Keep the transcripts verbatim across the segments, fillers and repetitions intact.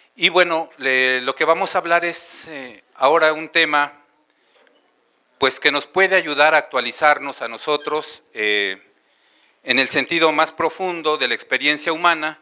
Y bueno, le, lo que vamos a hablar es eh, ahora un tema pues que nos puede ayudar a actualizarnos a nosotros eh, en el sentido más profundo de la experiencia humana,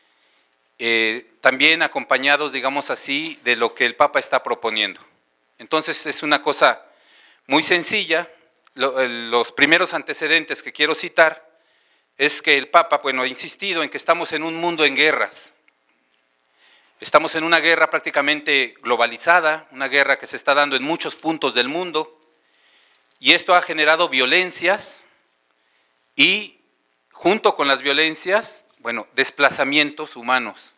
eh, también acompañados, digamos así, de lo que el Papa está proponiendo. Entonces es una cosa muy sencilla. Lo, los primeros antecedentes que quiero citar es que el Papa, bueno, ha insistido en que estamos en un mundo en guerras. Estamos en una guerra prácticamente globalizada, una guerra que se está dando en muchos puntos del mundo, y esto ha generado violencias y, junto con las violencias, bueno, desplazamientos humanos,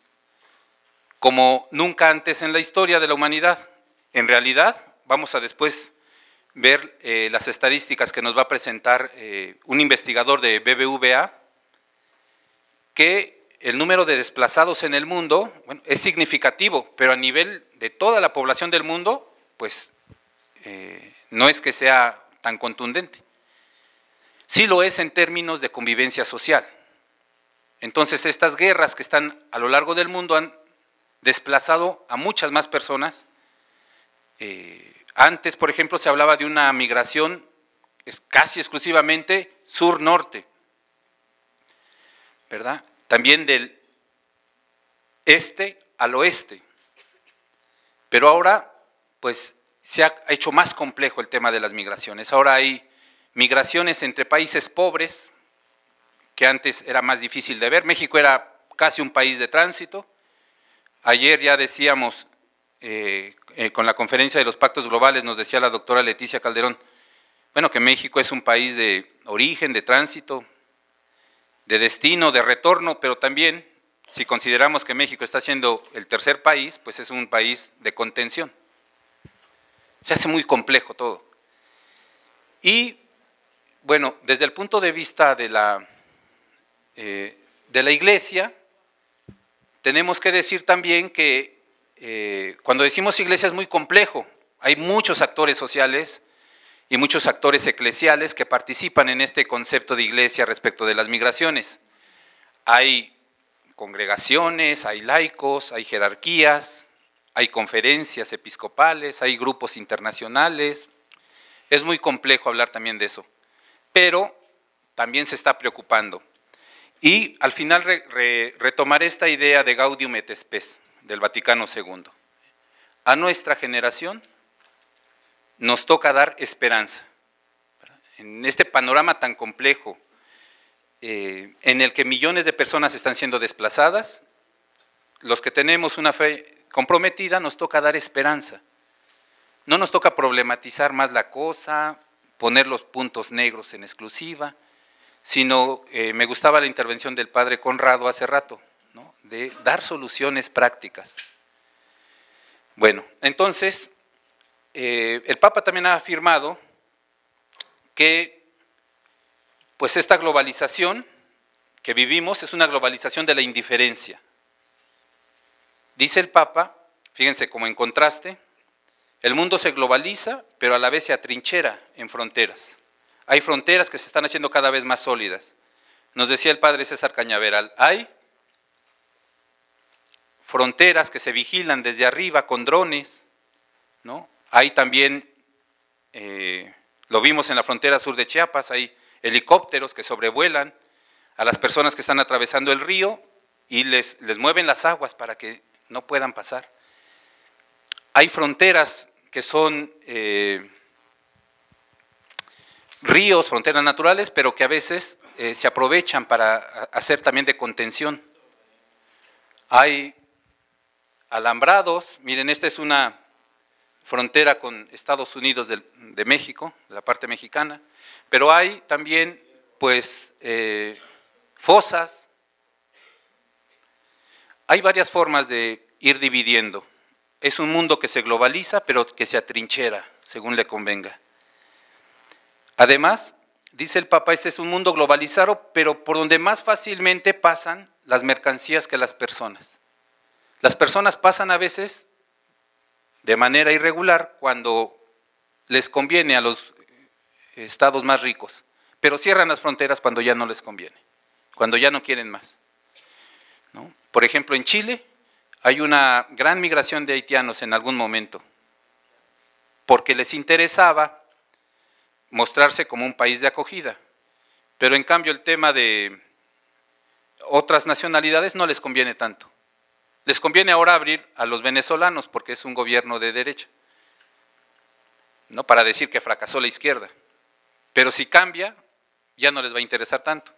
como nunca antes en la historia de la humanidad. En realidad, vamos a después ver eh, las estadísticas que nos va a presentar eh, un investigador de B B V A, que el número de desplazados en el mundo, bueno, es significativo, pero a nivel de toda la población del mundo, pues eh, no es que sea tan contundente. Sí lo es en términos de convivencia social. Entonces, estas guerras que están a lo largo del mundo han desplazado a muchas más personas. Eh, antes, por ejemplo, se hablaba de una migración casi exclusivamente sur-norte, ¿verdad? También del este al oeste. Pero ahora, pues, se ha hecho más complejo el tema de las migraciones. Ahora hay migraciones entre países pobres, que antes era más difícil de ver. México era casi un país de tránsito. Ayer ya decíamos, eh, eh, con la conferencia de los pactos globales, nos decía la doctora Leticia Calderón, bueno, que México es un país de origen, de tránsito, de destino, de retorno, pero también, si consideramos que México está siendo el tercer país, pues es un país de contención. Se hace muy complejo todo. Y, bueno, desde el punto de vista de la, eh, de la Iglesia, tenemos que decir también que eh, cuando decimos Iglesia es muy complejo. Hay muchos actores sociales y muchos actores eclesiales que participan en este concepto de Iglesia respecto de las migraciones. Hay congregaciones, hay laicos, hay jerarquías, hay conferencias episcopales, hay grupos internacionales. Es muy complejo hablar también de eso, pero también se está preocupando. Y al final re, re, retomaré esta idea de Gaudium et Spes del Vaticano segundo. A nuestra generación nos toca dar esperanza. En este panorama tan complejo, eh, en el que millones de personas están siendo desplazadas, los que tenemos una fe comprometida nos toca dar esperanza. No nos toca problematizar más la cosa, poner los puntos negros en exclusiva, sino eh, me gustaba la intervención del padre Conrado hace rato, ¿no?, de dar soluciones prácticas. Bueno, entonces, eh, el Papa también ha afirmado que pues esta globalización que vivimos es una globalización de la indiferencia. Dice el Papa, fíjense como en contraste, el mundo se globaliza, pero a la vez se atrinchera en fronteras. Hay fronteras que se están haciendo cada vez más sólidas. Nos decía el padre César Cañaveral, hay fronteras que se vigilan desde arriba con drones, ¿no? Hay también, eh, lo vimos en la frontera sur de Chiapas, hay helicópteros que sobrevuelan a las personas que están atravesando el río y les, les mueven las aguas para que no puedan pasar. Hay fronteras que son eh, ríos, fronteras naturales, pero que a veces eh, se aprovechan para hacer también de contención. Hay alambrados, miren, esta es una frontera con Estados Unidos de, de México, de la parte mexicana, pero hay también, pues, eh, fosas. Hay varias formas de ir dividiendo. Es un mundo que se globaliza, pero que se atrinchera, según le convenga. Además, dice el Papa, ese es un mundo globalizado, pero por donde más fácilmente pasan las mercancías que las personas. Las personas pasan a veces de manera irregular cuando les conviene a los estados más ricos, pero cierran las fronteras cuando ya no les conviene, cuando ya no quieren más, ¿no? Por ejemplo, en Chile Hay una gran migración de haitianos en algún momento, porque les interesaba mostrarse como un país de acogida, pero en cambio el tema de otras nacionalidades no les conviene tanto. Les conviene ahora abrir a los venezolanos porque es un gobierno de derecha, ¿no? Para decir que fracasó la izquierda, pero si cambia, ya no les va a interesar tanto.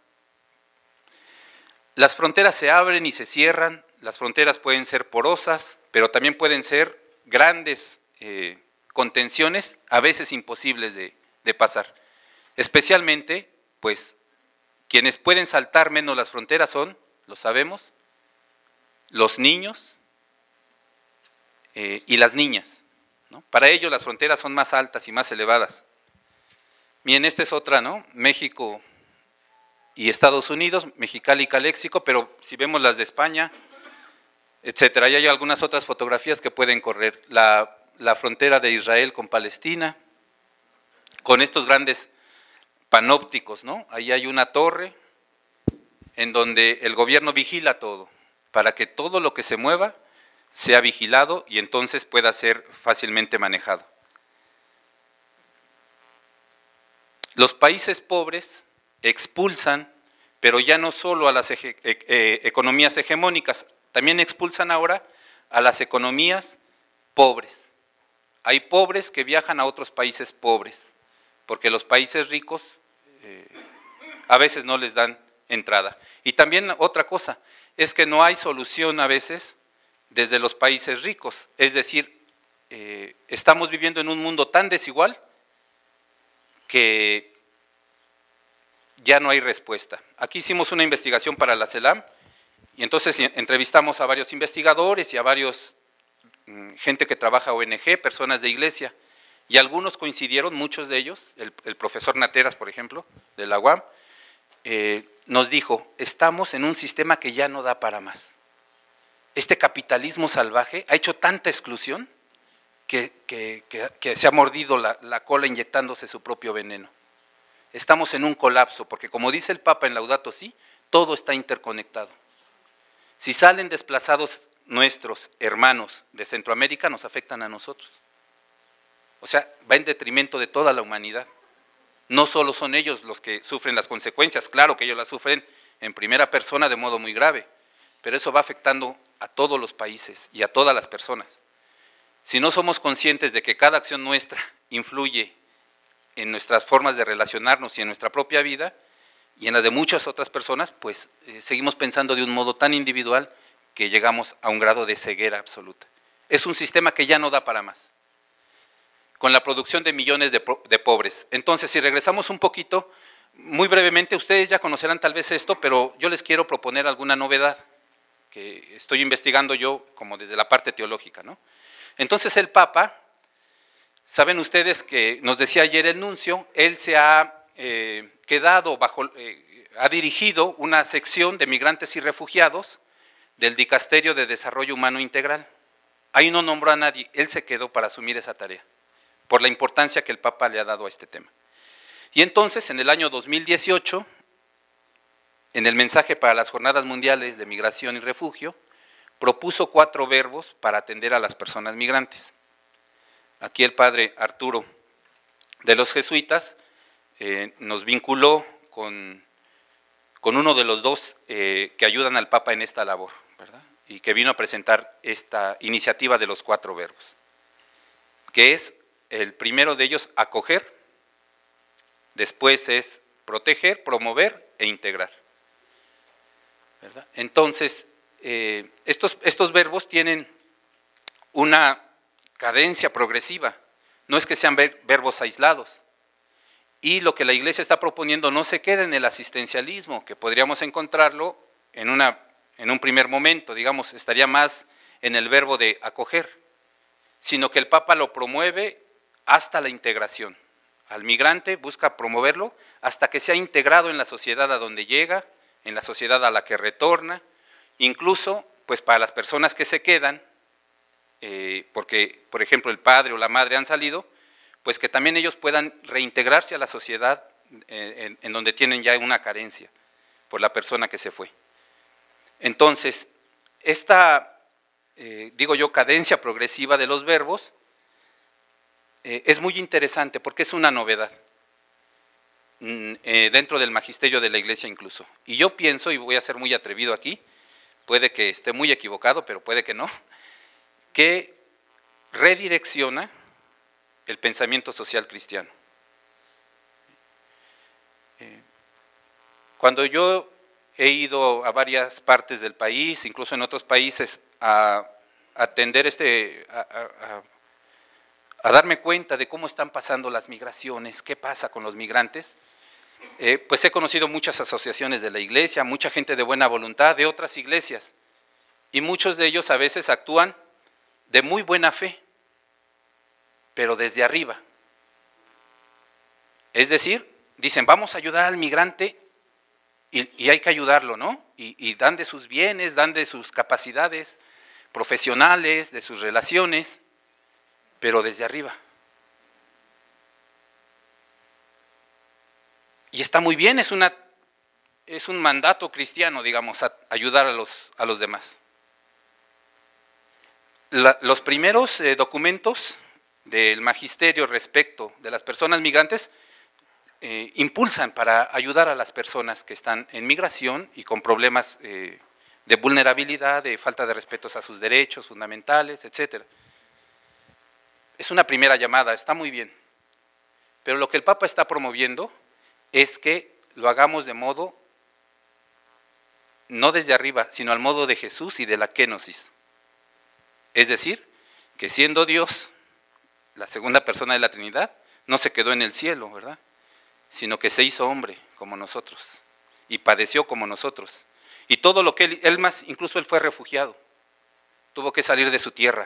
Las fronteras se abren y se cierran, las fronteras pueden ser porosas, pero también pueden ser grandes eh, contenciones, a veces imposibles de, de pasar. Especialmente, pues, quienes pueden saltar menos las fronteras son, lo sabemos, los niños eh, y las niñas, ¿no? Para ellos las fronteras son más altas y más elevadas. Bien, esta es otra, ¿no? México y Estados Unidos, Mexicali y Caléxico, pero si vemos las de España, etcétera, y hay algunas otras fotografías que pueden correr. La, la frontera de Israel con Palestina, con estos grandes panópticos, ¿no? Ahí hay una torre en donde el gobierno vigila todo, para que todo lo que se mueva sea vigilado y entonces pueda ser fácilmente manejado. Los países pobres expulsan, pero ya no solo a las ege, eh, economías hegemónicas, también expulsan ahora a las economías pobres. Hay pobres que viajan a otros países pobres, porque los países ricos eh, a veces no les dan entrada. Y también otra cosa, es que no hay solución a veces desde los países ricos, es decir, eh, estamos viviendo en un mundo tan desigual que ya no hay respuesta. Aquí hicimos una investigación para la CELAM y entonces entrevistamos a varios investigadores y a varios mm, gente que trabaja O N G, personas de iglesia, y algunos coincidieron, muchos de ellos, el, el profesor Nateras, por ejemplo, de la U A M, eh, nos dijo, estamos en un sistema que ya no da para más. Este capitalismo salvaje ha hecho tanta exclusión que, que, que, que se ha mordido la, la cola inyectándose su propio veneno. Estamos en un colapso, porque como dice el Papa en Laudato Si, todo está interconectado. Si salen desplazados nuestros hermanos de Centroamérica, nos afectan a nosotros. O sea, va en detrimento de toda la humanidad. No solo son ellos los que sufren las consecuencias, claro que ellos las sufren en primera persona de modo muy grave, pero eso va afectando a todos los países y a todas las personas. Si no somos conscientes de que cada acción nuestra influye en nuestras formas de relacionarnos y en nuestra propia vida y en la de muchas otras personas, pues eh, seguimos pensando de un modo tan individual que llegamos a un grado de ceguera absoluta. Es un sistema que ya no da para más, con la producción de millones de, de pobres. Entonces, si regresamos un poquito, muy brevemente, ustedes ya conocerán tal vez esto, pero yo les quiero proponer alguna novedad que estoy investigando yo como desde la parte teológica, ¿no? Entonces el Papa, saben ustedes que nos decía ayer el nuncio, él se ha eh, quedado bajo, eh, ha dirigido una sección de migrantes y refugiados del Dicasterio de Desarrollo Humano Integral. Ahí no nombró a nadie, él se quedó para asumir esa tarea, por la importancia que el Papa le ha dado a este tema. Y entonces, en el año dos mil dieciocho, en el mensaje para las Jornadas Mundiales de Migración y Refugio, propuso cuatro verbos para atender a las personas migrantes. Aquí el padre Arturo de los jesuitas eh, nos vinculó con, con uno de los dos eh, que ayudan al Papa en esta labor, ¿verdad? Y que vino a presentar esta iniciativa de los cuatro verbos, que es el primero de ellos, acoger, después es proteger, promover e integrar, ¿verdad? Entonces, eh, estos, estos verbos tienen una cadencia progresiva, no es que sean ver, verbos aislados, y lo que la Iglesia está proponiendo no se queda en el asistencialismo, que podríamos encontrarlo en, una, en un primer momento, digamos, estaría más en el verbo de acoger, sino que el Papa lo promueve hasta la integración. Al migrante busca promoverlo hasta que sea integrado en la sociedad a donde llega, en la sociedad a la que retorna, incluso pues para las personas que se quedan, eh, porque por ejemplo el padre o la madre han salido, pues que también ellos puedan reintegrarse a la sociedad eh, en, en donde tienen ya una carencia por la persona que se fue. Entonces, esta eh, digo yo, cadencia progresiva de los verbos, eh, es muy interesante porque es una novedad mm, eh, dentro del magisterio de la Iglesia incluso. Y yo pienso, y voy a ser muy atrevido aquí, puede que esté muy equivocado, pero puede que no, que redirecciona el pensamiento social cristiano. Eh, cuando yo he ido a varias partes del país, incluso en otros países, a atender este, a, a, a darme cuenta de cómo están pasando las migraciones, qué pasa con los migrantes, eh, pues he conocido muchas asociaciones de la iglesia, mucha gente de buena voluntad, de otras iglesias, y muchos de ellos a veces actúan de muy buena fe, pero desde arriba. Es decir, dicen, vamos a ayudar al migrante y, y hay que ayudarlo, ¿no? Y, y dan de sus bienes, dan de sus capacidades profesionales, de sus relaciones, pero desde arriba. Y está muy bien, es, una, es un mandato cristiano, digamos, a ayudar a los, a los demás. La, los primeros eh, documentos del magisterio respecto de las personas migrantes eh, impulsan para ayudar a las personas que están en migración y con problemas eh, de vulnerabilidad, de falta de respeto a sus derechos fundamentales, etcétera. Es una primera llamada, está muy bien, pero lo que el Papa está promoviendo es que lo hagamos de modo, no desde arriba, sino al modo de Jesús y de la kénosis. Es decir, que siendo Dios, la segunda persona de la Trinidad, no se quedó en el cielo, ¿verdad? Sino que se hizo hombre como nosotros y padeció como nosotros. Y todo lo que él, él más, incluso él fue refugiado, tuvo que salir de su tierra.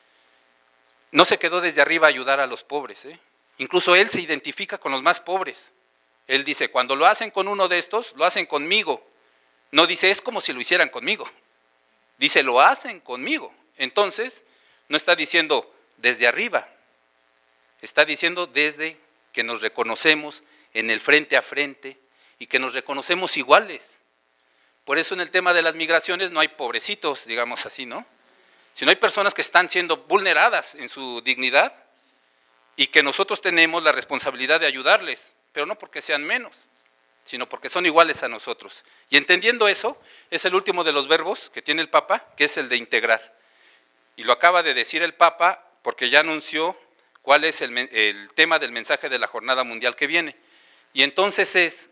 No se quedó desde arriba a ayudar a los pobres, ¿eh? Incluso él se identifica con los más pobres. Él dice, cuando lo hacen con uno de estos, lo hacen conmigo. No dice, es como si lo hicieran conmigo. Dice, lo hacen conmigo. Entonces, no está diciendo desde arriba, está diciendo desde que nos reconocemos en el frente a frente y que nos reconocemos iguales. Por eso en el tema de las migraciones no hay pobrecitos, digamos así, ¿no? Sino hay personas que están siendo vulneradas en su dignidad y que nosotros tenemos la responsabilidad de ayudarles, pero no porque sean menos, sino porque son iguales a nosotros. Y entendiendo eso, es el último de los verbos que tiene el Papa, que es el de integrar. Y lo acaba de decir el Papa porque ya anunció cuál es el, el tema del mensaje de la Jornada Mundial que viene. Y entonces es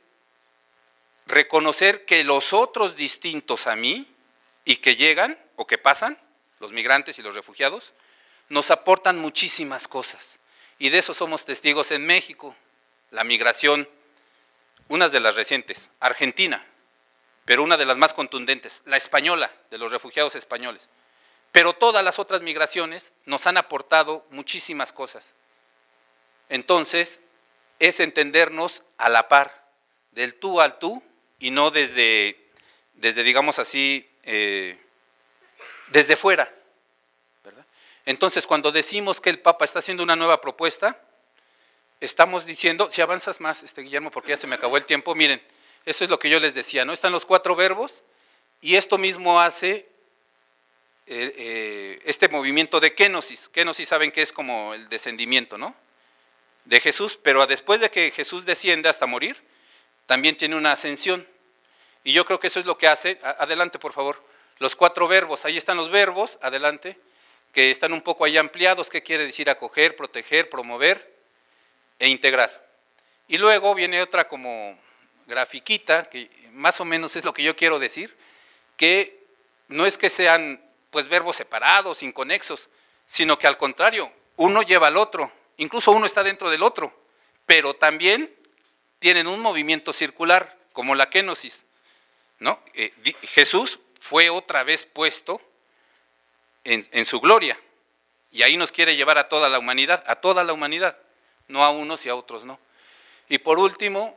reconocer que los otros distintos a mí y que llegan o que pasan, los migrantes y los refugiados, nos aportan muchísimas cosas. Y de eso somos testigos en México. La migración, una de las recientes, Argentina, pero una de las más contundentes, la española, de los refugiados españoles. Pero todas las otras migraciones nos han aportado muchísimas cosas. Entonces, es entendernos a la par, del tú al tú, y no desde, desde digamos así, eh, desde fuera, ¿verdad? Entonces, cuando decimos que el Papa está haciendo una nueva propuesta, estamos diciendo, si avanzas más, este, Guillermo, porque ya se me acabó el tiempo, miren, eso es lo que yo les decía, ¿no? Están los cuatro verbos, y esto mismo hace eh, eh, este movimiento de kénosis. Kénosis saben que es como el descendimiento, ¿no? De Jesús, pero después de que Jesús desciende hasta morir, también tiene una ascensión. Y yo creo que eso es lo que hace, adelante por favor, los cuatro verbos, ahí están los verbos, adelante, que están un poco ahí ampliados, ¿qué quiere decir acoger, proteger, promover e integrar? Y luego viene otra como grafiquita, que más o menos es lo que yo quiero decir, que no es que sean pues verbos separados, inconexos, sino que al contrario, uno lleva al otro, incluso uno está dentro del otro, pero también tienen un movimiento circular, como la kénosis, ¿no? Eh, Jesús fue otra vez puesto en, en su gloria, y ahí nos quiere llevar a toda la humanidad, a toda la humanidad, no a unos y a otros no. Y por último,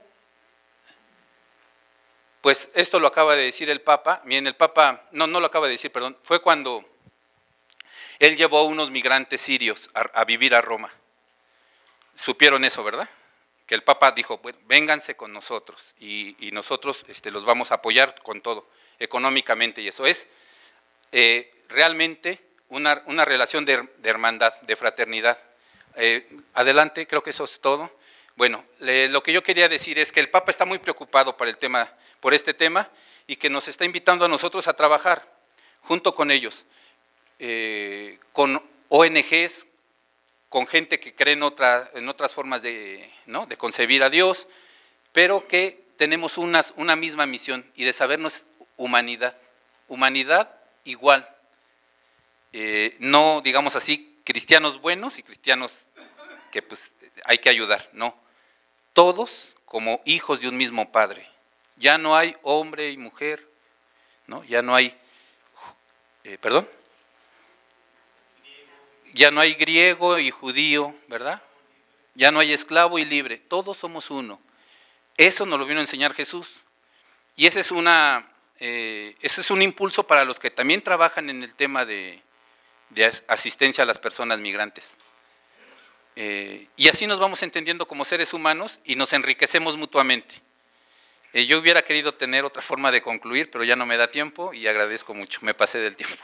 pues esto lo acaba de decir el Papa, miren, el Papa, no, no lo acaba de decir, perdón, fue cuando él llevó a unos migrantes sirios a, a vivir a Roma. Supieron eso, ¿verdad? Que el Papa dijo, bueno, vénganse con nosotros y, y nosotros este, los vamos a apoyar con todo, económicamente, y eso es eh, realmente una, una relación de, de hermandad, de fraternidad. Eh, adelante, creo que eso es todo. Bueno, le, lo que yo quería decir es que el Papa está muy preocupado por, el tema, por este tema y que nos está invitando a nosotros a trabajar junto con ellos, eh, con O N Ges, con gente que cree en, otra, en otras formas de, ¿no? de concebir a Dios, pero que tenemos una, una misma misión y de sabernos humanidad, humanidad igual, eh, no digamos así, cristianos buenos y cristianos que pues hay que ayudar, no, todos como hijos de un mismo Padre, ya no hay hombre y mujer, ¿no? Ya no hay, eh, perdón, ya no hay griego y judío, ¿verdad? Ya no hay esclavo y libre, todos somos uno. Eso nos lo vino a enseñar Jesús. Y ese es, una, eh, ese es un impulso para los que también trabajan en el tema de, de asistencia a las personas migrantes. Eh, y así nos vamos entendiendo como seres humanos y nos enriquecemos mutuamente. Eh, yo hubiera querido tener otra forma de concluir, pero ya no me da tiempo y agradezco mucho, me pasé del tiempo.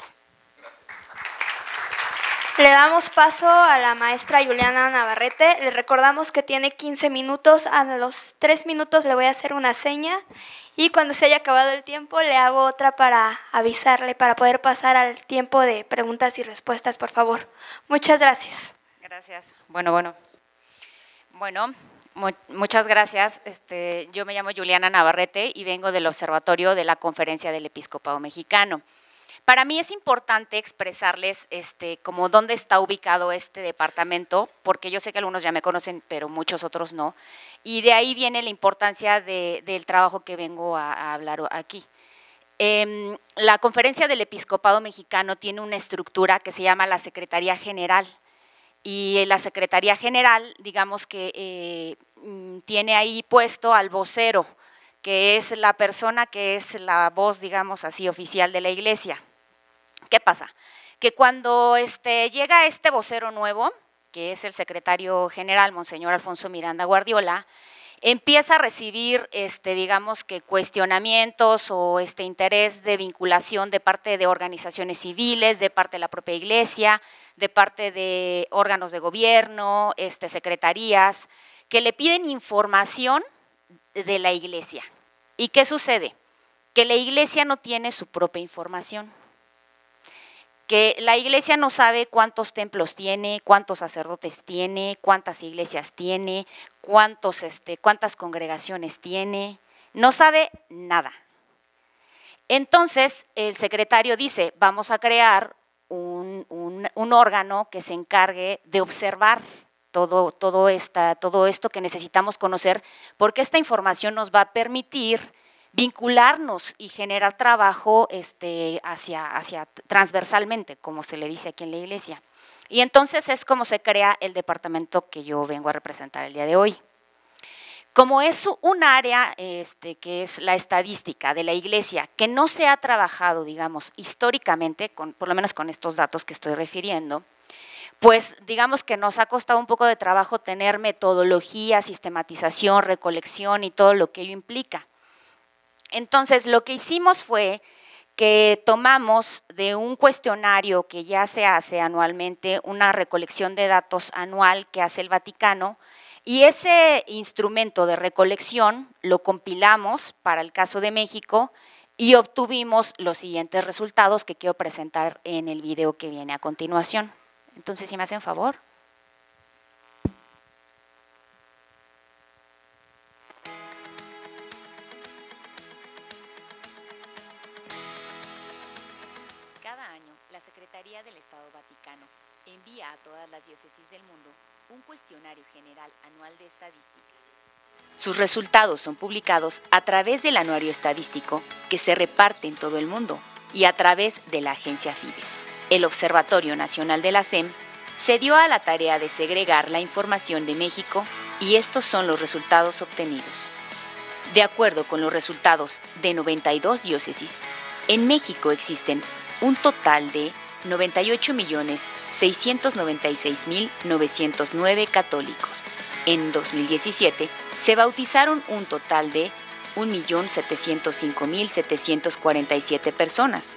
Le damos paso a la maestra Juliana Navarrete. Le recordamos que tiene quince minutos. A los tres minutos le voy a hacer una seña y cuando se haya acabado el tiempo le hago otra para avisarle, para poder pasar al tiempo de preguntas y respuestas, por favor. Muchas gracias. Gracias. Bueno, bueno. Bueno, mu muchas gracias. Este, yo me llamo Juliana Navarrete y vengo del Observatorio de la Conferencia del Episcopado Mexicano. Para mí es importante expresarles este, como dónde está ubicado este departamento, porque yo sé que algunos ya me conocen, pero muchos otros no, y de ahí viene la importancia de, del trabajo que vengo a, a hablar aquí. Eh, la Conferencia del Episcopado Mexicano tiene una estructura que se llama la Secretaría General, y la Secretaría General, digamos que eh, tiene ahí puesto al vocero, que es la persona que es la voz, digamos así, oficial de la Iglesia. ¿Qué pasa? Que cuando este, llega este vocero nuevo, que es el secretario general, Monseñor Alfonso Miranda Guardiola, empieza a recibir, este, digamos que cuestionamientos o este interés de vinculación de parte de organizaciones civiles, de parte de la propia Iglesia, de parte de órganos de gobierno, este, secretarías, que le piden información de la Iglesia. ¿Y qué sucede? Que la Iglesia no tiene su propia información. Que la Iglesia no sabe cuántos templos tiene, cuántos sacerdotes tiene, cuántas iglesias tiene, cuántos, este, cuántas congregaciones tiene, no sabe nada. Entonces, el secretario dice, vamos a crear un, un, un órgano que se encargue de observar todo, todo, esta, todo esto que necesitamos conocer, porque esta información nos va a permitir vincularnos y generar trabajo este, hacia, hacia transversalmente, como se le dice aquí en la Iglesia. Y entonces es como se crea el departamento que yo vengo a representar el día de hoy. Como es un área este, que es la estadística de la Iglesia, que no se ha trabajado, digamos, históricamente, con, por lo menos con estos datos que estoy refiriendo, pues digamos que nos ha costado un poco de trabajo tener metodología, sistematización, recolección y todo lo que ello implica. Entonces, lo que hicimos fue que tomamos de un cuestionario que ya se hace anualmente, una recolección de datos anual que hace el Vaticano, y ese instrumento de recolección lo compilamos para el caso de México y obtuvimos los siguientes resultados que quiero presentar en el video que viene a continuación. Entonces, si me hacen favor. Cada año, la Secretaría del Estado Vaticano envía a todas las diócesis del mundo un cuestionario general anual de estadística. Sus resultados son publicados a través del anuario estadístico que se reparte en todo el mundo y a través de la agencia Fides. El Observatorio Nacional de la S E M se dio a la tarea de segregar la información de México y estos son los resultados obtenidos. De acuerdo con los resultados de noventa y dos diócesis, en México existen un total de noventa y ocho millones seiscientos noventa y seis mil novecientos nueve católicos. En dos mil diecisiete se bautizaron un total de un millón setecientos cinco mil setecientos cuarenta y siete personas.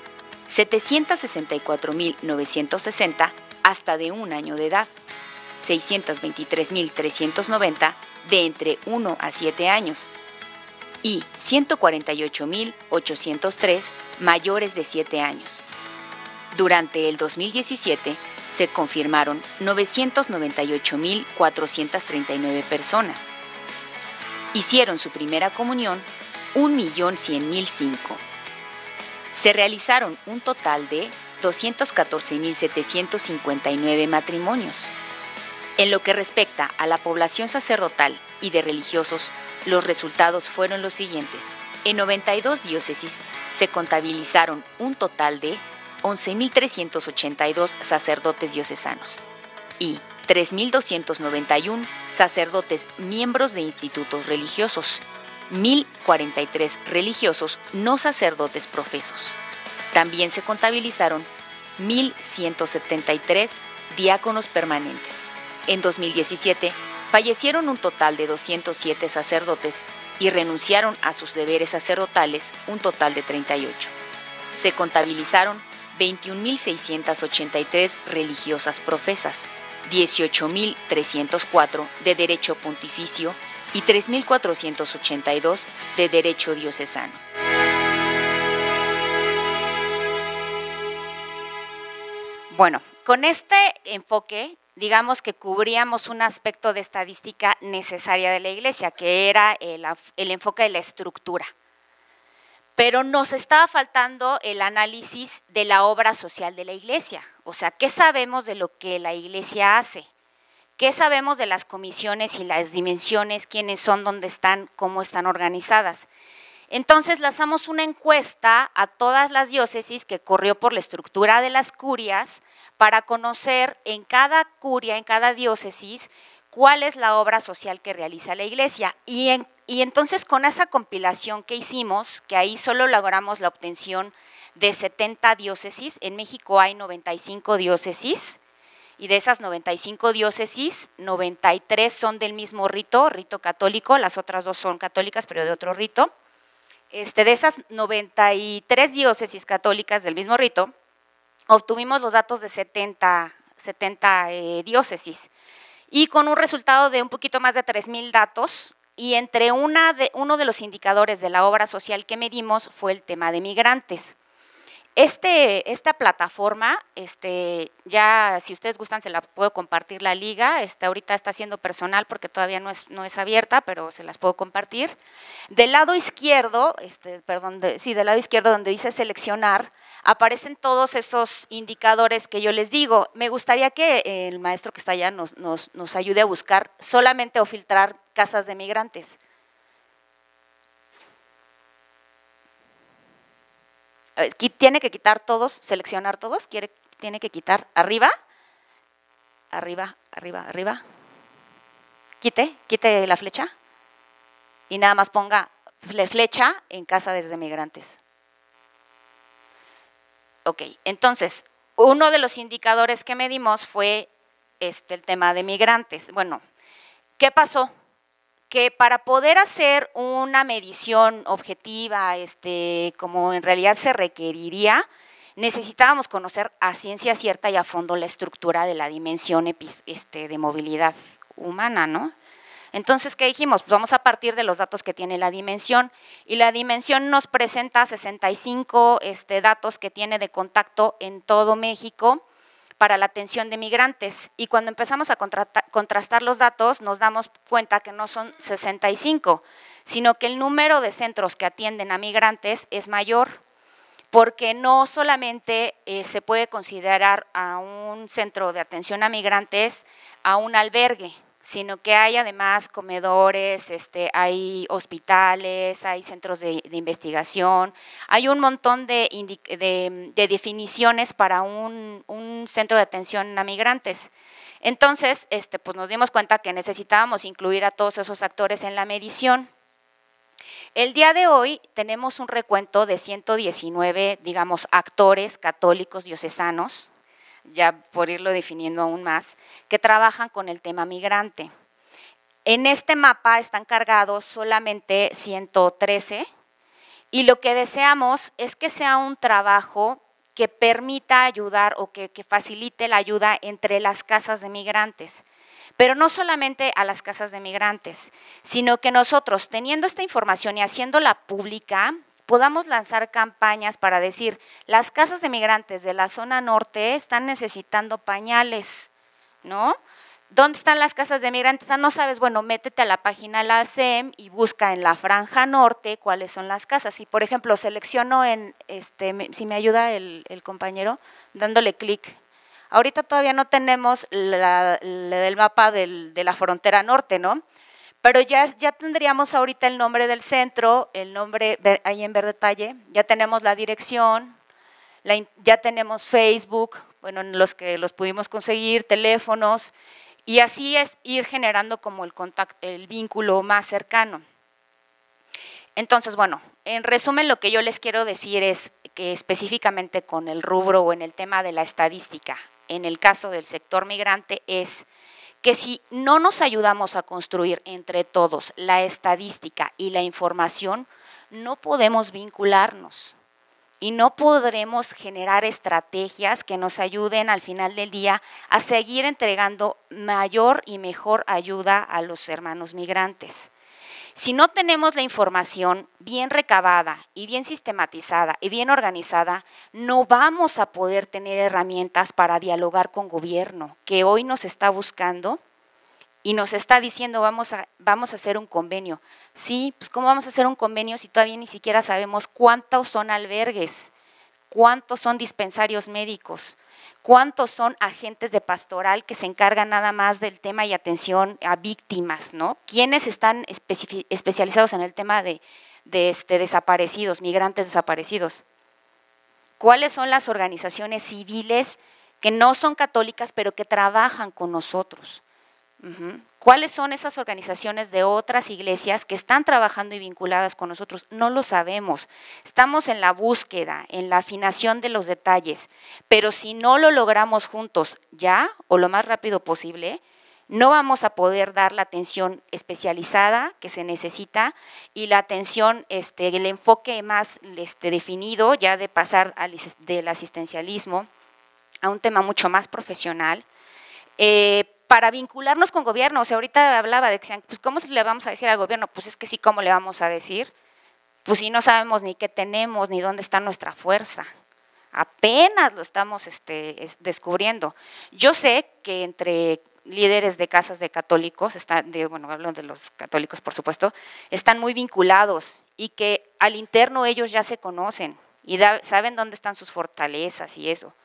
setecientos sesenta y cuatro mil novecientos sesenta hasta de un año de edad, seiscientos veintitrés mil trescientos noventa de entre uno a siete años y ciento cuarenta y ocho mil ochocientos tres mayores de siete años. Durante el dos mil diecisiete se confirmaron novecientos noventa y ocho mil cuatrocientos treinta y nueve personas. Hicieron su primera comunión un millón cien mil cinco. Se realizaron un total de doscientos catorce mil setecientos cincuenta y nueve matrimonios. En lo que respecta a la población sacerdotal y de religiosos, los resultados fueron los siguientes. En noventa y dos diócesis se contabilizaron un total de once mil trescientos ochenta y dos sacerdotes diocesanos y tres mil doscientos noventa y uno sacerdotes miembros de institutos religiosos, mil cuarenta y tres religiosos no sacerdotes profesos. También se contabilizaron mil ciento setenta y tres diáconos permanentes. En dos mil diecisiete fallecieron un total de doscientos siete sacerdotes y renunciaron a sus deberes sacerdotales un total de treinta y ocho. Se contabilizaron veintiún mil seiscientos ochenta y tres religiosas profesas, dieciocho mil trescientos cuatro de derecho pontificio y tres mil cuatrocientos ochenta y dos de derecho diocesano. Bueno, con este enfoque, digamos que cubríamos un aspecto de estadística necesaria de la Iglesia, que era el, el enfoque de la estructura. Pero nos estaba faltando el análisis de la obra social de la Iglesia. O sea, ¿qué sabemos de lo que la Iglesia hace? ¿Qué sabemos de las comisiones y las dimensiones, quiénes son, dónde están, cómo están organizadas? Entonces lanzamos una encuesta a todas las diócesis que corrió por la estructura de las curias para conocer en cada curia, en cada diócesis, cuál es la obra social que realiza la Iglesia. Y, en, y entonces con esa compilación que hicimos, que ahí solo logramos la obtención de setenta diócesis, en México hay noventa y cinco diócesis, y de esas noventa y cinco diócesis, noventa y tres son del mismo rito, rito católico, las otras dos son católicas pero de otro rito. Este, de esas noventa y tres diócesis católicas del mismo rito, obtuvimos los datos de setenta, setenta eh, diócesis y con un resultado de un poquito más de tres mil datos, y entre una de, uno de los indicadores de la obra social que medimos fue el tema de migrantes. Este, esta plataforma, este, ya si ustedes gustan se la puedo compartir la liga, este, ahorita está siendo personal porque todavía no es, no es abierta, pero se las puedo compartir. Del lado izquierdo, este, perdón, de, sí, del lado izquierdo donde dice seleccionar, aparecen todos esos indicadores que yo les digo. Me gustaría que el maestro que está allá nos, nos, nos ayude a buscar solamente o filtrar casas de migrantes. Tiene que quitar todos, seleccionar todos, quiere, tiene que quitar arriba, arriba, arriba, arriba, quite, quite la flecha y nada más ponga flecha en casa desde migrantes. Ok, entonces, uno de los indicadores que medimos fue este, el tema de migrantes. Bueno, ¿qué pasó? Que para poder hacer una medición objetiva, este, como en realidad se requeriría, necesitábamos conocer a ciencia cierta y a fondo la estructura de la dimensión este, de movilidad humana, ¿no? Entonces, ¿qué dijimos? Pues vamos a partir de los datos que tiene la dimensión, y la dimensión nos presenta sesenta y cinco este, datos que tiene de contacto en todo México para la atención de migrantes, y cuando empezamos a contrastar los datos nos damos cuenta que no son sesenta y cinco, sino que el número de centros que atienden a migrantes es mayor, porque no solamente eh, se puede considerar a un centro de atención a migrantes a un albergue, sino que hay además comedores, este, hay hospitales, hay centros de, de investigación, hay un montón de, de, de definiciones para un, un centro de atención a migrantes. Entonces, este, pues nos dimos cuenta que necesitábamos incluir a todos esos actores en la medición. El día de hoy tenemos un recuento de ciento diecinueve, digamos, actores católicos diocesanos, ya por irlo definiendo aún más, que trabajan con el tema migrante. En este mapa están cargados solamente ciento trece, y lo que deseamos es que sea un trabajo que permita ayudar o que, que facilite la ayuda entre las casas de migrantes. Pero no solamente a las casas de migrantes, sino que nosotros, teniendo esta información y haciéndola pública, podamos lanzar campañas para decir, las casas de migrantes de la zona norte están necesitando pañales, ¿no? ¿Dónde están las casas de migrantes? Ah, no sabes, bueno, métete a la página de la S E M y busca en la franja norte cuáles son las casas. Y, por ejemplo, selecciono en, este, si me ayuda el, el compañero, dándole clic. Ahorita todavía no tenemos la, la, el mapa del, de la frontera norte, ¿no? Pero ya, ya tendríamos ahorita el nombre del centro, el nombre ahí en verde detalle, ya tenemos la dirección, la, ya tenemos Facebook, bueno, los que los pudimos conseguir, teléfonos, y así es ir generando como el contacto, el vínculo más cercano. Entonces, bueno, en resumen lo que yo les quiero decir es que específicamente con el rubro o en el tema de la estadística, en el caso del sector migrante es que si no nos ayudamos a construir entre todos la estadística y la información, no podemos vincularnos y no podremos generar estrategias que nos ayuden al final del día a seguir entregando mayor y mejor ayuda a los hermanos migrantes. Si no tenemos la información bien recabada y bien sistematizada y bien organizada, no vamos a poder tener herramientas para dialogar con gobierno, que hoy nos está buscando y nos está diciendo vamos a, vamos a hacer un convenio. Sí, pues ¿cómo vamos a hacer un convenio si todavía ni siquiera sabemos cuántos son albergues, cuántos son dispensarios médicos, cuántos son agentes de pastoral que se encargan nada más del tema y atención a víctimas, ¿no? ¿Quiénes están especializados en el tema de, de este, desaparecidos, migrantes desaparecidos? ¿Cuáles son las organizaciones civiles que no son católicas pero que trabajan con nosotros? Uh-huh. ¿Cuáles son esas organizaciones de otras iglesias que están trabajando y vinculadas con nosotros? No lo sabemos. Estamos en la búsqueda, en la afinación de los detalles, pero si no lo logramos juntos ya o lo más rápido posible, no vamos a poder dar la atención especializada que se necesita y la atención, este, el enfoque más este, definido ya de pasar al, del asistencialismo a un tema mucho más profesional, eh, para vincularnos con gobierno. O sea, ahorita hablaba de que, pues, ¿cómo le vamos a decir al gobierno? Pues es que sí, ¿cómo le vamos a decir? Pues si no sabemos ni qué tenemos, ni dónde está nuestra fuerza. Apenas lo estamos este, es, descubriendo. Yo sé que entre líderes de casas de católicos, están, de, bueno, hablo de los católicos, por supuesto, están muy vinculados y que al interno ellos ya se conocen y da, saben dónde están sus fortalezas y eso.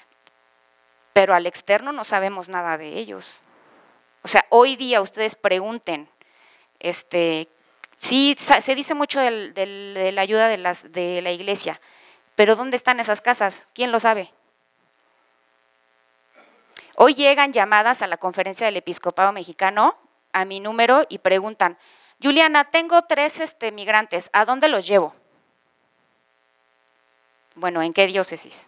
Pero al externo no sabemos nada de ellos. O sea, hoy día ustedes pregunten, este, sí, se dice mucho del, del, de la ayuda de, las, de la iglesia, pero ¿dónde están esas casas? ¿Quién lo sabe? Hoy llegan llamadas a la conferencia del Episcopado Mexicano, a mi número, y preguntan, Juliana, tengo tres este, migrantes, ¿a dónde los llevo? Bueno, ¿en qué diócesis?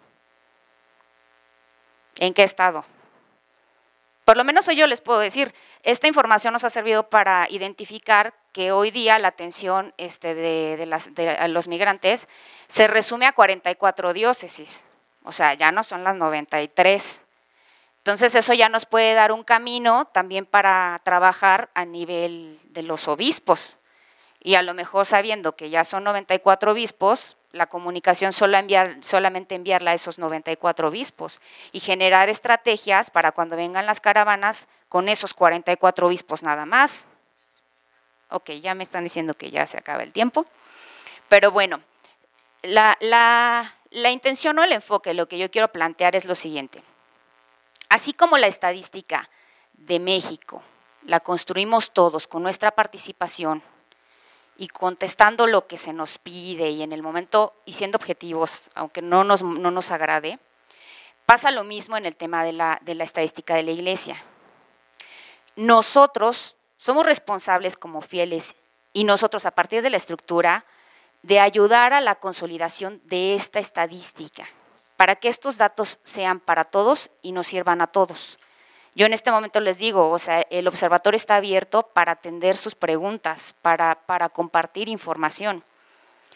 ¿En qué estado? Por lo menos hoy yo les puedo decir, esta información nos ha servido para identificar que hoy día la atención este, de, de, las, de a los migrantes se resume a cuarenta y cuatro diócesis, o sea, ya no son las noventa y tres. Entonces eso ya nos puede dar un camino también para trabajar a nivel de los obispos y a lo mejor sabiendo que ya son noventa y cuatro obispos, la comunicación solo enviar, solamente enviarla a esos noventa y cuatro obispos y generar estrategias para cuando vengan las caravanas con esos cuarenta y cuatro obispos nada más. Ok, ya me están diciendo que ya se acaba el tiempo, pero bueno, la, la, la intención o el enfoque, lo que yo quiero plantear es lo siguiente. Así como la estadística de México la construimos todos con nuestra participación, y contestando lo que se nos pide y en el momento y siendo objetivos, aunque no nos, no nos agrade, pasa lo mismo en el tema de la, de la estadística de la iglesia. Nosotros somos responsables como fieles y nosotros a partir de la estructura de ayudar a la consolidación de esta estadística para que estos datos sean para todos y nos sirvan a todos. Yo en este momento les digo, o sea, el observatorio está abierto para atender sus preguntas, para, para compartir información,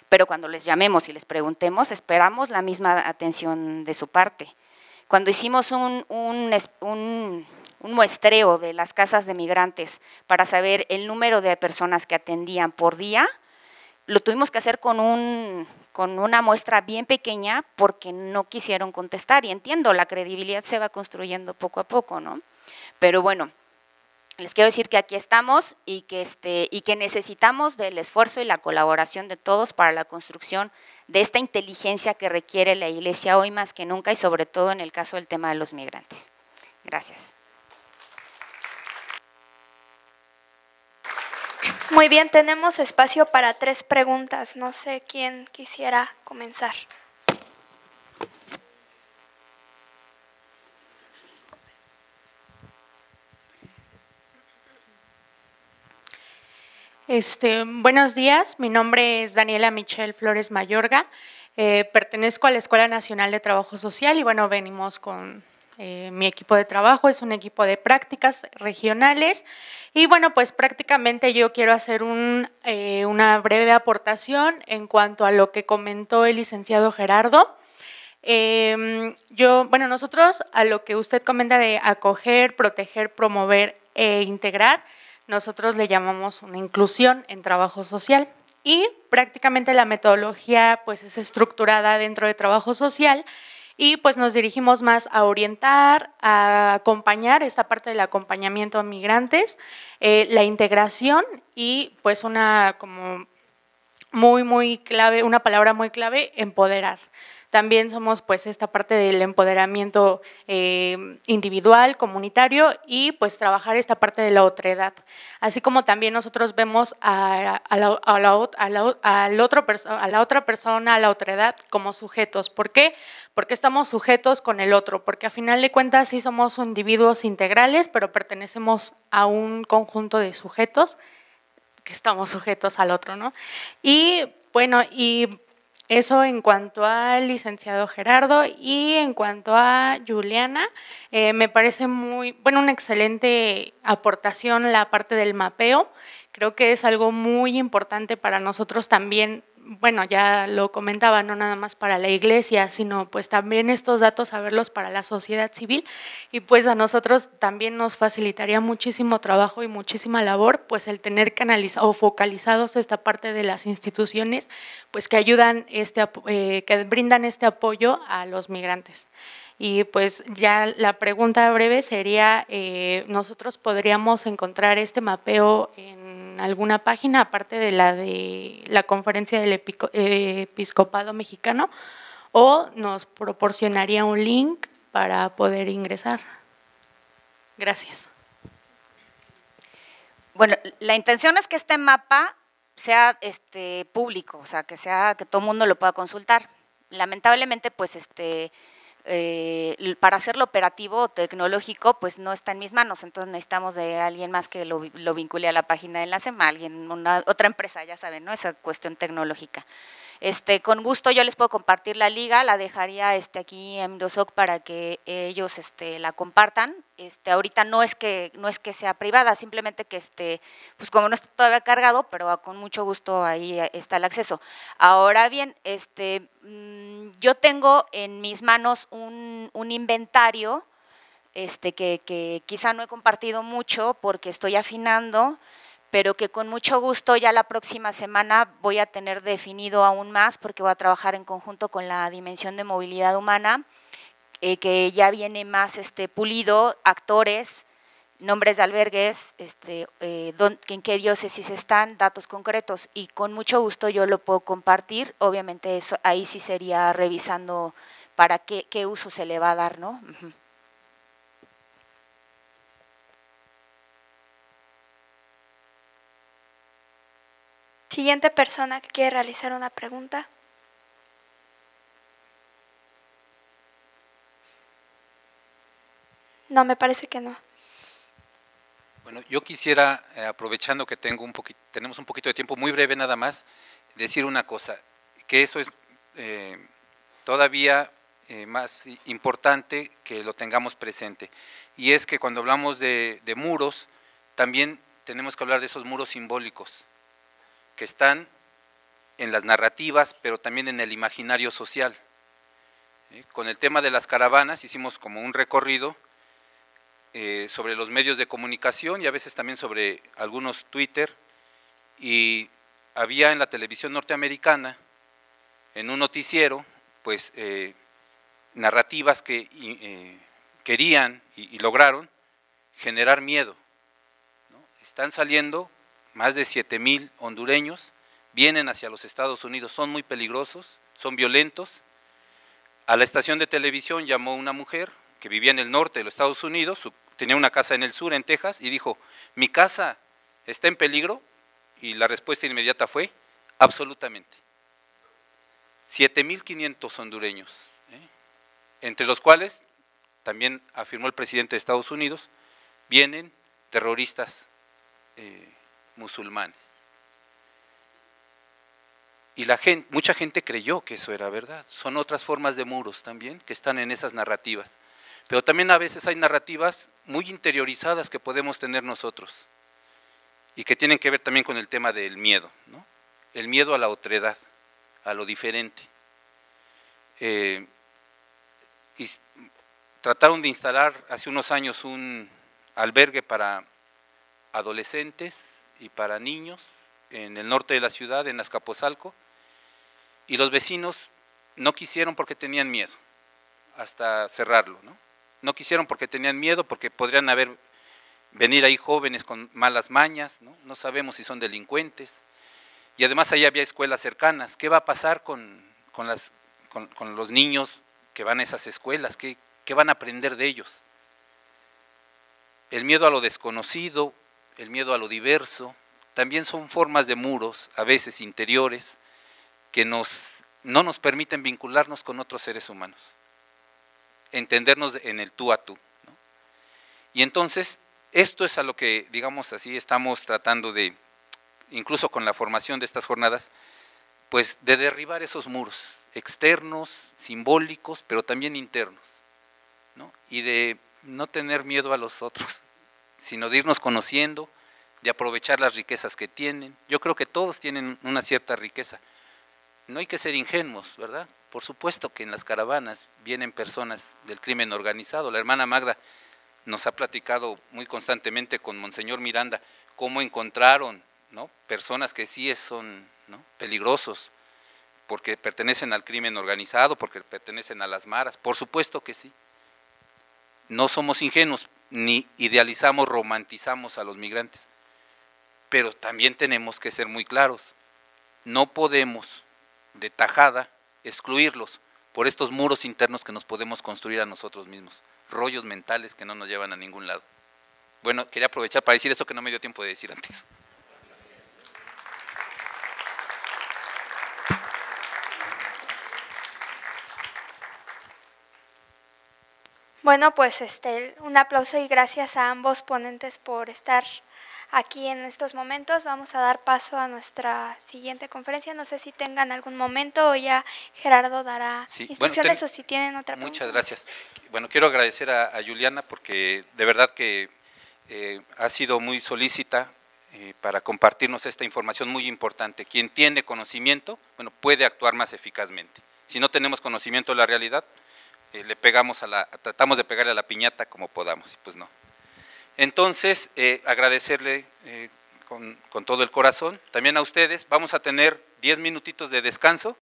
pero cuando les llamemos y les preguntemos, esperamos la misma atención de su parte. Cuando hicimos un, un, un, un muestreo de las casas de migrantes para saber el número de personas que atendían por día, lo tuvimos que hacer con, un, con una muestra bien pequeña porque no quisieron contestar. Y entiendo, la credibilidad se va construyendo poco a poco, ¿no? Pero bueno, les quiero decir que aquí estamos y que, este, y que necesitamos del esfuerzo y la colaboración de todos para la construcción de esta inteligencia que requiere la Iglesia hoy más que nunca y sobre todo en el caso del tema de los migrantes. Gracias. Muy bien, tenemos espacio para tres preguntas. No sé quién quisiera comenzar. Este, buenos días, mi nombre es Daniela Michelle Flores Mayorga, eh, pertenezco a la Escuela Nacional de Trabajo Social y bueno, venimos con eh, mi equipo de trabajo, es un equipo de prácticas regionales y bueno, pues prácticamente yo quiero hacer un, eh, una breve aportación en cuanto a lo que comentó el licenciado Gerardo. Eh, yo, bueno, nosotros a lo que usted comenta de acoger, proteger, promover e integrar, nosotros le llamamos una inclusión en trabajo social y prácticamente la metodología pues es estructurada dentro de trabajo social y pues nos dirigimos más a orientar, a acompañar esta parte del acompañamiento a migrantes, eh, la integración y pues una como muy muy clave, una palabra muy clave, empoderar. También somos pues esta parte del empoderamiento eh, individual, comunitario y pues trabajar esta parte de la otredad. Así como también nosotros vemos a, a, la, a, la, a, la, al otro, a la otra persona, a la otredad como sujetos. ¿Por qué? Porque estamos sujetos con el otro, porque a final de cuentas sí somos individuos integrales, pero pertenecemos a un conjunto de sujetos que estamos sujetos al otro, ¿no? Y bueno, y eso en cuanto al licenciado Gerardo y en cuanto a Juliana, eh, me parece muy, bueno, una excelente aportación la parte del mapeo. Creo que es algo muy importante para nosotros también, bueno, ya lo comentaba, no nada más para la iglesia, sino pues también estos datos saberlos para la sociedad civil y pues a nosotros también nos facilitaría muchísimo trabajo y muchísima labor pues el tener canalizado o focalizados esta parte de las instituciones pues que ayudan, este, eh, que brindan este apoyo a los migrantes. Y pues ya la pregunta breve sería, eh, ¿nosotros podríamos encontrar este mapeo en alguna página aparte de la de la Conferencia del Episcopado Mexicano o nos proporcionaría un link para poder ingresar? Gracias. Bueno, la intención es que este mapa sea este, público, o sea, que sea que todo el mundo lo pueda consultar. Lamentablemente, pues este… Eh, para hacerlo operativo o tecnológico, pues no está en mis manos, entonces necesitamos de alguien más que lo, lo vincule a la página de enlace, alguien, una, otra empresa, ya saben, ¿no? Esa cuestión tecnológica. Este, con gusto yo les puedo compartir la liga, la dejaría este, aquí en Dosoc para que ellos este, la compartan. Este, ahorita no es que no es que sea privada, simplemente que este, pues como no está todavía cargado, pero con mucho gusto ahí está el acceso. Ahora bien, este, yo tengo en mis manos un, un inventario este, que, que quizá no he compartido mucho porque estoy afinando, pero que con mucho gusto ya la próxima semana voy a tener definido aún más porque voy a trabajar en conjunto con la dimensión de movilidad humana, eh, que ya viene más este, pulido, actores, nombres de albergues, este, eh, don, en qué diócesis están, datos concretos y con mucho gusto yo lo puedo compartir, obviamente eso ahí sí sería revisando para qué, qué uso se le va a dar, ¿no? Uh-huh. Siguiente persona que quiere realizar una pregunta. No, me parece que no. Bueno, yo quisiera, eh, aprovechando que tengo un poquito, tenemos un poquito de tiempo, muy breve nada más, decir una cosa, que eso es eh, todavía eh, más importante que lo tengamos presente, y es que cuando hablamos de, de muros, también tenemos que hablar de esos muros simbólicos, que están en las narrativas, pero también en el imaginario social. ¿Eh? Con el tema de las caravanas hicimos como un recorrido eh, sobre los medios de comunicación y a veces también sobre algunos Twitter, y había en la televisión norteamericana, en un noticiero, pues eh, narrativas que eh, querían y, y lograron generar miedo, ¿no? Están saliendo más de siete mil hondureños, vienen hacia los Estados Unidos, son muy peligrosos, son violentos. A la estación de televisión llamó una mujer que vivía en el norte de los Estados Unidos, su, tenía una casa en el sur, en Texas, y dijo, ¿mi casa está en peligro? Y la respuesta inmediata fue, absolutamente. siete mil quinientos hondureños, ¿eh? Entre los cuales, también afirmó el presidente de Estados Unidos, vienen terroristas eh, musulmanes. Y la gente, mucha gente creyó que eso era verdad. Son otras formas de muros también que están en esas narrativas. Pero también a veces hay narrativas muy interiorizadas que podemos tener nosotros y que tienen que ver también con el tema del miedo, ¿no? El miedo a la otredad, a lo diferente. Eh, y trataron de instalar hace unos años un albergue para adolescentes y para niños en el norte de la ciudad, en Azcapotzalco, y los vecinos no quisieron porque tenían miedo, hasta cerrarlo, ¿no? No quisieron porque tenían miedo, porque podrían haber, venir ahí jóvenes con malas mañas, ¿no? No sabemos si son delincuentes, y además ahí había escuelas cercanas. ¿Qué va a pasar con, con, las, con, con los niños que van a esas escuelas? ¿Qué, qué van a aprender de ellos? El miedo a lo desconocido, el miedo a lo diverso, también son formas de muros, a veces interiores, que nos, no nos permiten vincularnos con otros seres humanos, entendernos en el tú a tú, ¿no? Y entonces, esto es a lo que, digamos así, estamos tratando de, incluso con la formación de estas jornadas, pues de derribar esos muros externos, simbólicos, pero también internos, ¿no? Y de no tener miedo a los otros, sino de irnos conociendo, de aprovechar las riquezas que tienen. Yo creo que todos tienen una cierta riqueza. No hay que ser ingenuos, ¿verdad? Por supuesto que en las caravanas vienen personas del crimen organizado. La hermana Magda nos ha platicado muy constantemente con Monseñor Miranda cómo encontraron, ¿no?, personas que sí son, ¿no?, peligrosos, porque pertenecen al crimen organizado, porque pertenecen a las maras. Por supuesto que sí. No somos ingenuos, ni idealizamos, romantizamos a los migrantes, pero también tenemos que ser muy claros. No podemos de tajada excluirlos por estos muros internos que nos podemos construir a nosotros mismos, rollos mentales que no nos llevan a ningún lado. Bueno, quería aprovechar para decir eso que no me dio tiempo de decir antes. Bueno, pues este, un aplauso y gracias a ambos ponentes por estar aquí en estos momentos. Vamos a dar paso a nuestra siguiente conferencia. No sé si tengan algún momento o ya Gerardo dará sí, instrucciones, bueno, ten, o si tienen otra pregunta. Muchas gracias. Bueno, quiero agradecer a, a Juliana porque de verdad que eh, ha sido muy solícita eh, para compartirnos esta información muy importante. Quien tiene conocimiento, bueno, puede actuar más eficazmente. Si no tenemos conocimiento de la realidad, eh, le pegamos a la, tratamos de pegarle a la piñata como podamos, y pues no. Entonces, eh, agradecerle eh, con, con todo el corazón, también a ustedes. Vamos a tener diez minutitos de descanso